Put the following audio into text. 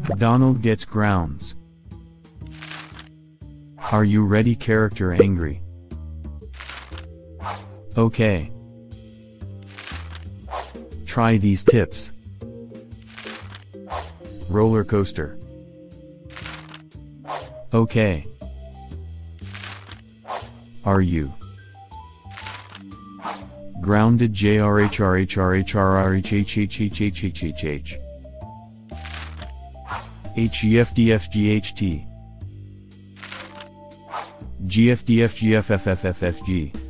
Donald gets grounds. Are you ready? Character angry. Okay. Try these tips. Roller coaster. Okay. Are you grounded? JRHRHRHRRHHHHHHHH HEFDFGHT GFDFGFFFFFG